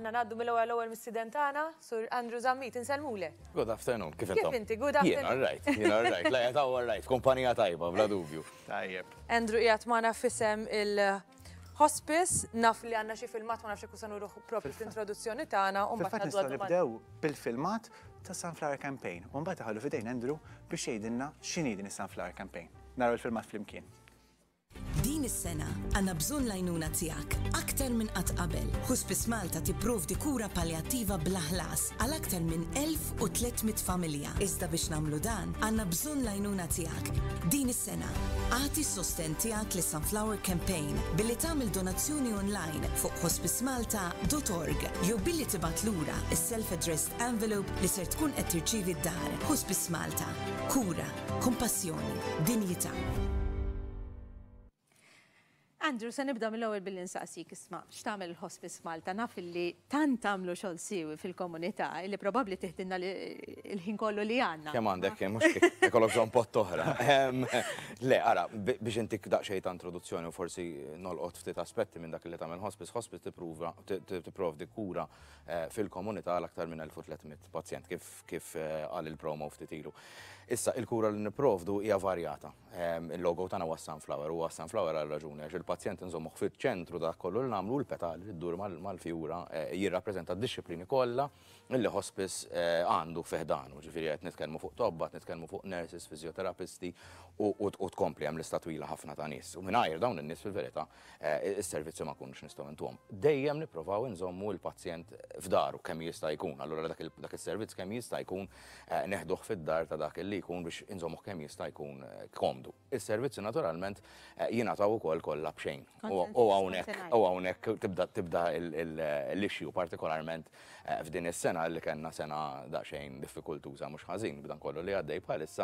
Aħna ngħaddu mill-ewwel mis-student tagħna, Sur Andrew Zammit, inselmulek. Good afternoon, kif intom? Kif inti? Good afternoon. Jien all right. La jeta all right, kumpanija tajba, bla dubju. Tajjeb. Andrew qiegħed magħna f'isem il-Hospice, naf li għandna xi filmat ma nafx hekk se nuru propri fl-introduzzjoni tagħna u mbagħad Fil-fatt nistgħu nibdew bil-filmat ta' Sunflower Campaign u mbagħad iħallu f'idejn Andrew biex jgħidilna x'inhi din is-Sunflower Campaign. Naraw il-filmat flimkien. Din is-sena għandna bżonn l-għajnuna tiegħek aktar minn qatt qabel. Hospice Malta tipprovdi kura paljattiva bla ħlas għal aktar minn 1300 familja. Iżda biex nagħmlu dan għandna bżonn l-għajnuna tiegħek. Din is-sena għati s-sosten tiegħek lis-Sunflower Campaign billi tagħmel donazzjoni online fuq hospicemalta.org jew billi tibgħat lura is-self-addressed envelope li ser tkun qed tirċievi d-dar. Hospice Malta. Kura, kompassjoni, dinjità. Andrew, se nibda mill-ewwel billi nsaqsik isma' x'tagħmel il-Hospice Malta naf li tant tagħmlu xogħol siewi fil-komunità li probabbli teħdilna il-ħin kollu li għandna. Kemm għandek mhux ikollok bżonn pott oħra. Le, ara, biex intik daqsxejn ta' introduzzjoni u forsi nolqot ftit aspetti minn dak li tagħmel Hospice. Hospice tipprovdi kura fil-komunità għal aktar minn 1300 pazjent kif qal il-promo ftit ilu. Issa, il-kura li nipprovdu hija varjata. Il-logo tagħna huwa Sunflower, huwa Sunflower għal raġuni għax il-pazjent inżommuh fiċ-ċentru dak kollu li nagħmlu l-petali li ddur mal-fjura jirrappreżenta d-disciplini kollha illi Hospice għandu feħdanu. Ġifieri qed nitkellmu fuq tobba, nitkellmu fuq nurses, fiżjoterapisti u tkompli hemm lista twila ħafna ta' nies. U mingħajr dawn in-nies fil-verità is-servizzi ma kunux nistgħu intuhom. Dejjem nippruvaw inżommu l-pazjent f'daru kemm jista' jkun. Allura dak is-servizz kemm jista' jkun neħduh fid-dar ta' dak li jkun biex inżommuh kemm jista' jkun komdu. Is-servizzi naturalment jingħataw ukoll kollha b'xejn. U hawnhekk tibda l-issue partikolarment f'din is-sena li kellna sena daqsxejn diffikultuża mhux ħażin b'dan kollu li għaddej bħalissa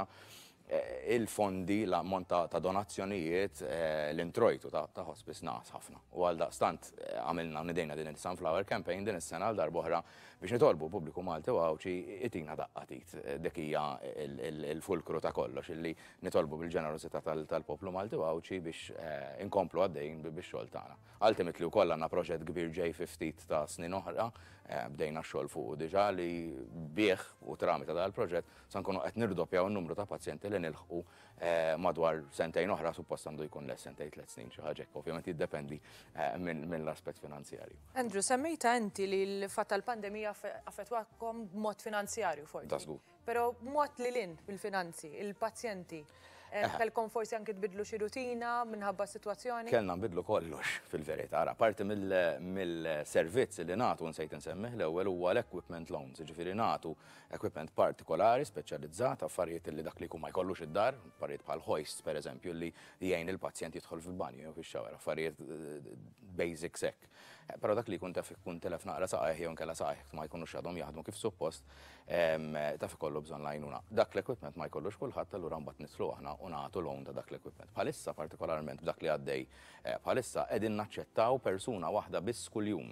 il-fondi l-ammont ta' donazzjonijiet l-introjtu ta' Hospice naqas ħafna. U għaldaqstant għamilna nidejna din il-Sunflower Campaign din is-sena għal darb'oħra biex nitolbu pubbliku Malti u Għawċi itina daqqatit. Dik hija il-fulkru ta' kollox illi nitolbu bil-ġenerosità tal-poplu Malti u Għawċi biex inkomplu għaddejn bix-xogħol tagħna. Ultimately wkoll għandna proġett kbir ġej fi ftit ta' snin oħra, bdejna x-xogħol fuq diġà li bih u tramita dal-proġett se nkunu qed nirdoppjaw in-numru ta' pazjenti li nilħqu madwar sentejn oħra suppost għandu jkun less sentejn 3 snin xi ħaġa hekk ovvjament jiddependi mill-aspett finanzjarju. Andrew, semmejta inti li l-fatt tal-pandemija affettwakom b'mod finanzjarju forsi. Però b'mod li lin bil-finanzi, il-pazjenti. Kellkom forsi anke tbidlu xi rutina minħabba sitwazzjoni? Kellna nbidlu kollox fil-verità. Ara, parti mill-servizz li nagħtu nsejt insemmih l-ewwel huwa l-equipment loans, jiġifieri nagħtu equipment partikolari speċjalizzat, affarijiet li dak li jkun ma jkollux id-dar, affarijiet bħal hoists pereżempju li jgħin il-pazjent jidħol fil-banju jew fix-xawer, affarijiet basics hekk. Però dak li jkun taf ikun telef naqra saqajh jew nkella saqajh ma jkunux għadhom jaħdmu kif suppost, taf ikollu bżonn lajnuna. Dak l-equipment ma jkollux kulħadd allura mbagħad nitlu aħna u nagħtu loan ta' dak l-equipment. Bħalissa partikolarment b'dak li għaddej bħalissa qegħdin naċċettaw persuna waħda biss kuljum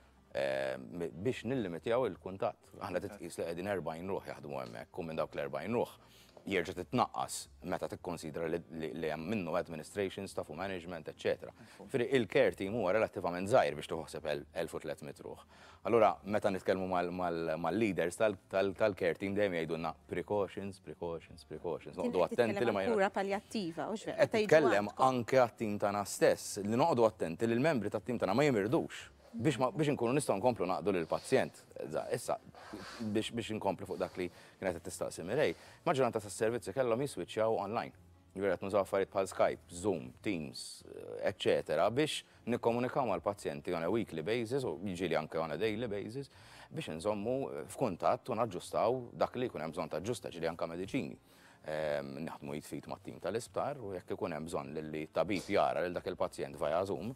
biex nillimitjaw il-kuntatt. Aħna titqis li qegħdin 40 ruħ jaħdmu hemmhekk u minn dawk l-40 ruħ jerġa' titnaqqas meta tikkonsidra li hemm minnu administration, staff u management, etc. Firri il-care team huwa relattivament żgħir biex toħseb 1300 ruħ. Allura meta nitkellmu mal-leaders tal-care team dejjem jgħidulna precautions. Noqogħdu attenti li ma kura paljattiva u x'veq. Qed titkellem anke għat-tim tagħna stess li noqogħdu attenti li l-membri tat-tim tagħna ma jimirdux biex inkunu nistgħu nkomplu naqdu lill-pazjent. Issa biex inkomplu fuq dak li kienet tistaqsi Mireille, maġġoranza tas-servizzi kellhom jiswiċċjaw online. Qed nużaw affarijiet bħal Skype, Zoom, Teams, etc. biex nikkomunikaw mal-pazjenti on a weekly basis u jiġieli anke on a daily basis biex inżommu f'kuntatt u naġġustaw dak li jkun hemm bżonn taġġusta ġieli anke mediċini. Naħdmu jitfit mat-tim tal-isptar u jekk ikun hemm bżonn li tabib jara lil dak il-pazjent via Zoom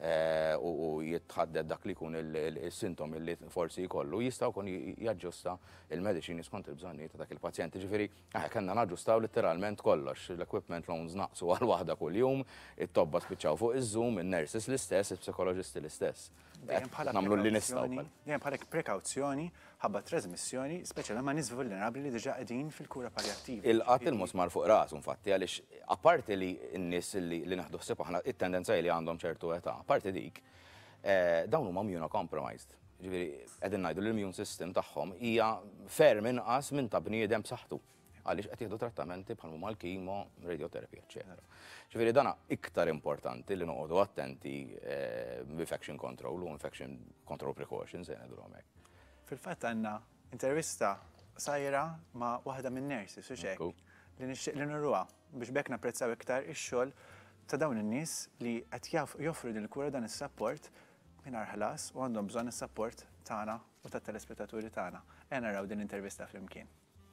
u jitħadded dak li jkun il-sintomi li forsi jkollu jista' jkun jaġġusta il-mediċini skont il-bżonnijiet ta' dak il-pazjent. Ġifieri kellna naġġustaw letteralment kollox, l-equipment loans naqsu għal waħda kuljum, it-tobba spiċċaw fuq iż-Zoom, in-nurses l-istess, il-psikoloġisti l-istess. Nagħmlu li nistgħu. Dejjem bħalek prekawzjoni ħabba trasmissjoni, speċjalment ma' nies vulnerabbli li diġà qegħdin fil-kura paljattiva. Il-qatt il-musmar fuq rasu infatti għaliex apparti li n-nies li naħdu ħsieb aħna it-tendenza li għandhom ċertu età, apparti dik dawn huma immunocompromised. ġifieri qegħdin ngħidu l-immune system tagħhom hija ferm inqas minn ta' bniedem b'saħħtu. Għaliex qed jieħdu trattamenti bħal huma l-kimo, radioterapija, eċetera. Ġifieri dana iktar importanti li noqogħdu attenti infection control u infection control precautions se ngħidu hekk. Fil-fatt għandna intervista sajra ma' waħda minn nurses u xek li nixtieq li nurruha biex bekk napprezzaw iktar ix-xogħol ta' dawn in-nies li qed joffru din il-kura dan is-support mingħajr ħlas u għandhom bżonn is-support tagħna u tat-telespettaturi tagħna. Ejja naraw din intervista flimkien.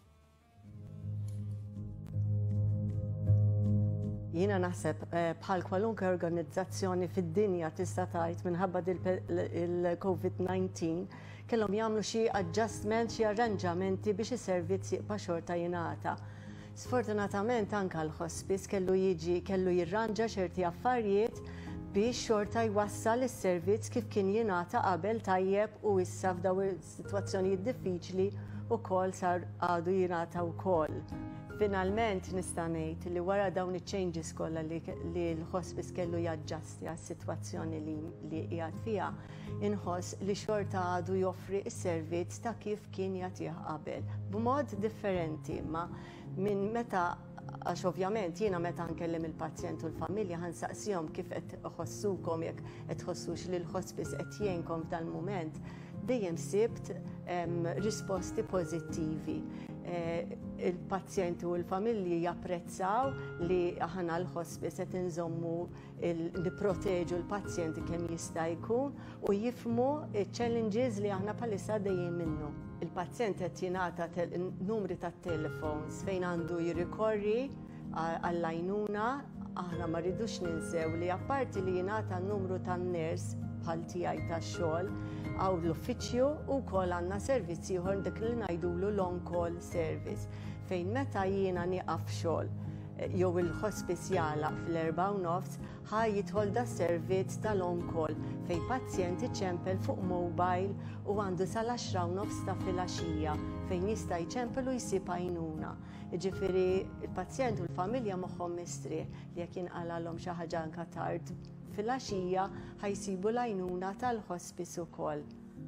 Jiena naħseb bħal kwalunkwe organizzazzjoni fid-dinja tista' tgħid minħabba il-COVID-19 kellhom jagħmlu xi adjustment, xi arranġamenti biex is-servizz jibqa' xorta jingħata. Sfortunatament anke l-hospice kellu jirranġa ċerti affarijiet biex xorta jwassal is-servizz kif kien jingħata qabel tajjeb u issa f'daw is-sitwazzjonijiet diffiċli wkoll sar għadu jingħata wkoll. Finalment nista' ngħid li wara dawn iċ-changes kollha li l-hospice kellu jaġġasti għas-sitwazzjoni li qiegħed fiha, inħoss li xorta għadu joffri s-servizz ta' kif kien jagħtih qabel. B'mod differenti imma minn meta għax ovvjament jiena meta nkellem il-pazjent u l-familja ħansaqsihom kif qed iħossukom jekk qed tħossux li l-hospice qed jgħinkom f'dan mument, dejjem sibt risposti pożittivi. Il-pazjenti u l-familji japprezzaw li aħna l-hospice qed inżommu nipproteġu l-pazjenti kemm jista' jkun u jifhmu ċ-challenges li aħna bħalissa dejjem minnu. Il-pazjent qed jingħata numri tat-telefons fejn għandu jirrikorri għall-għajnuna, aħna ma rridux ninsew li apparti li jingħata n-numru tan-ners bħal tiegħi tax-xogħol għaw l-uffiċċju u wkoll għandna servizz ieħor dik li ngħidulu l-on-call service fejn meta jiena nieqaf xogħol jew il-hospice jagħlaq fl-4:30 ħaj jidħol da servizz tal-on-call fejn pazjent iċempel fuq mobile u għandu sal-10:30 ta' filgħaxija fejn jista' jċempel u jsib għajnuna. Jiġifieri il-pazjent u l-familja moħħhom mistrieħ li jekk jinqalalhom xi ħaġa anke tard fil-għaxija ħajsibu l-għajnuna tal-hospice ukoll.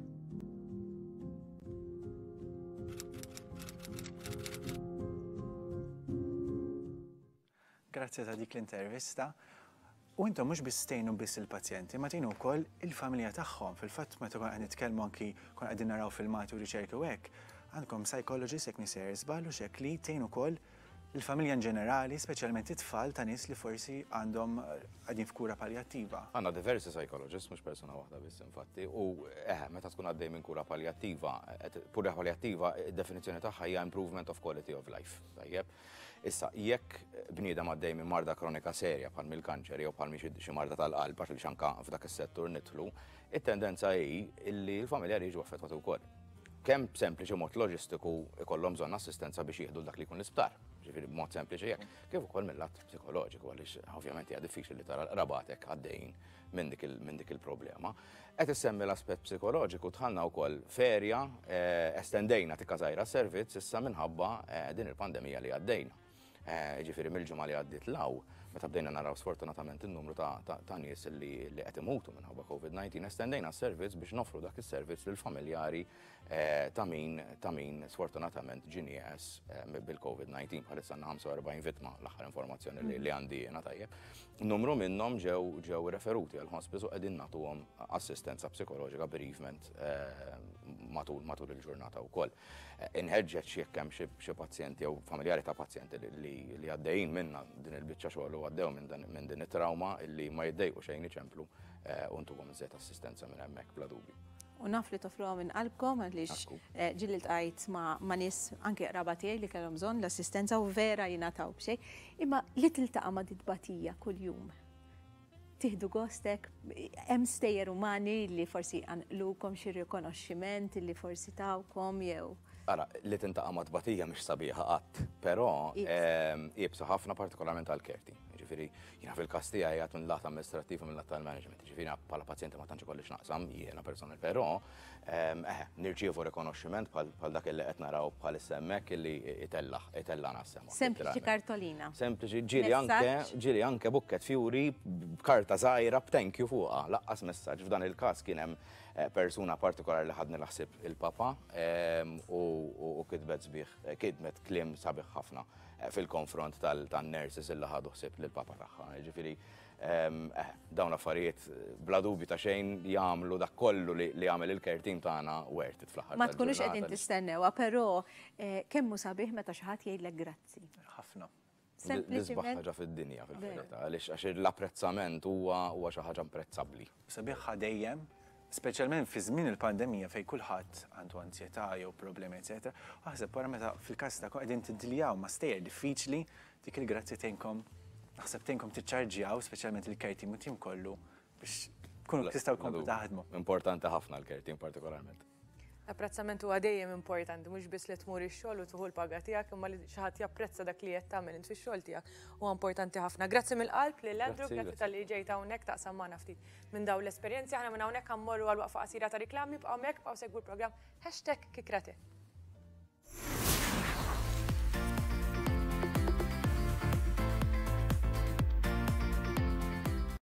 Grazzi ta' dik l-intervista. U intom mhux biss tgħinu biss il-pazjenti, ma tgħinu wkoll il-familja tagħhom. Fil-fatt meta qed nitkellmu anki kon qegħdin naraw filmati u riċerki u hekk, għandkom psychologist jekk nisir żball u xekk li tgħinu wkoll il-familja in ġenerali, speċjalment it-tfal ta' nies li forsi għandhom għadin f'kura paljattiva. Għandna diversi psychologists, mhux persuna waħda biss infatti, u meta tkun għaddej minn kura paljattiva, kura paljattiva id-definizzjoni tagħha hija improvement of quality of life. Tajjeb. Issa, jekk bniedem għaddej minn marda kronika serja bħal mill-kanċer jew bħal xi marda tal-qalb għax li xanka f'dak is-settur nidħlu, it-tendenza hi li l-familja jiġu affettwati wkoll. Kemm sempliċi mod loġistiku ikollhom bżonn assistenza biex jieħdu dak li jkun l-isptar. Ġifieri b'mod sempliċi hekk. Kif ukoll mill-att psikoloġiku għaliex ovvjament hija diffiċli li tara rabatek għaddejjin minn dik il-problema. Qed issemmi l-aspett psikoloġiku tħallna wkoll ferja estendejna tikka żgħira s-servizz issa minħabba din il-pandemija li għaddejna. Ġifieri mill-ġimgħa li għaddiet law, meta bdejna naraw sfortunatament in-numru ta' nies li qed imutu minħabba COVID-19, estendejna s-servizz biex nofru dak is-servizz lil familjari ta' min sfortunatament ġie nieqes bil-COVID-19 bħalissa għandna 45 vittma l-aħħar informazzjoni li għandi jiena tajjeb. Numru minnhom ġew referuti għal hospice u qegħdin nagħtuhom assistenza psikoloġika bereavement matul il-ġurnata wkoll. Inħeġġeġ jekk hemm xi pazjenti jew familjari ta' pazjenti li għaddejjin minna din il-biċċa xogħol u għaddew minn din it-trauma illi ma jiddejqu xejn iċemplu u ntuhom iżjed assistenza minn hemmhekk bla dubju. U naf li tofruha minn qalbkom għaliex ġilli tqajt ma' nies anke qraba tiegħi li kellhom bżonn l-assistenza u vera jingħataw b'xejn, imma li tiltaqa' ma' ditbatija kuljum. Tieħdu gostek, hemm stejjer umani li forsi għanqlukom xi rikonoxximent li forsi tawkom jew. Ara, li tintaqa' ma' tbatija mhix sabiħa qatt, però jibsa ħafna partikolarment għall-kerti. ġifieri jiena fil-każ tiegħi għad mill-lat amministrattiv u mill-lat tal-management, ġifieri bħala pazjenti ma tantx ikollix naqsam jiena personal, però nirċievu rikonoxximent bħal dak li qed naraw bħalissa hemmhekk illi itella nassema. Sempliċi kartolina. Sempliċi ġieli anke bukket fjuri b'karta żgħira b'thank you fuqha, laqqas messaġġ. F'dan il-każ kien hemm persuna partikolari li ħadni l-ħsieb il-papa u kitbet sbieħ, kitbet kliem sabiħ ħafna fil-konfront tan-nurses illi ħadu ħsieb lill-papa tagħha. Ġifieri dawn affarijiet bla dubju ta' xejn jagħmlu dak kollu li jagħmel il-care team tagħna worth it fl-aħħar. Ma tkunux qegħdin tistennewha, però kemm hu sabiħ meta xi ħadd jgħidlek grazzi. Ħafna. L-isbaħ ħaġa fid-dinja fil-verità, għax l-apprezzament huwa xi ħaġa imprezzabbli. Sabiħ dejjem, speċjalment fi żmien il-pandemija fejn kulħadd għandu ansjetà jew problemi eċetera, aħseb wara meta fil-każ ta' qegħdin tiddiljaw ma' stejjer diffiċli dik il-grazzi tgħinkom naħseb tgħinkom tiċċarġjaw speċjalment il-care team u tim kollu biex tkunu tistgħu tkomplu taħdmu. Importanti ħafna l-care team partikolarment. L-apprezzament huwa dejjem importanti, mhux biss li tmur ix-xogħol u tuħu l-paga tiegħek, imma li xi ħadd japprezza dak li qed tagħmel int fix-xogħol tiegħek huwa importanti ħafna. Grazzi mill-qalb lil Andrew, grazzi tal-li ġejt hawnhekk taqsam magħna ftit minn dawn l-esperjenzi. Aħna minn hawnhekk ħammorru għal waqfa qasira ta' riklami, bqgħu hemmhekk bqgħu segwu l-programm #Kikkra Te.